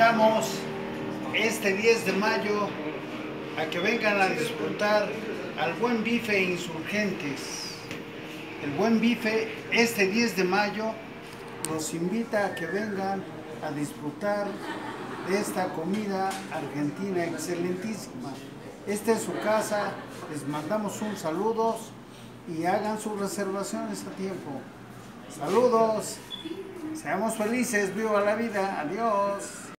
invitamos este 10 de mayo a que vengan a disfrutar al Buen Bife Insurgentes. El Buen Bife este 10 de mayo los invita a que vengan a disfrutar de esta comida argentina excelentísima. Esta es su casa, les mandamos un saludo y hagan sus reservaciones a tiempo. Saludos, seamos felices, viva la vida, adiós.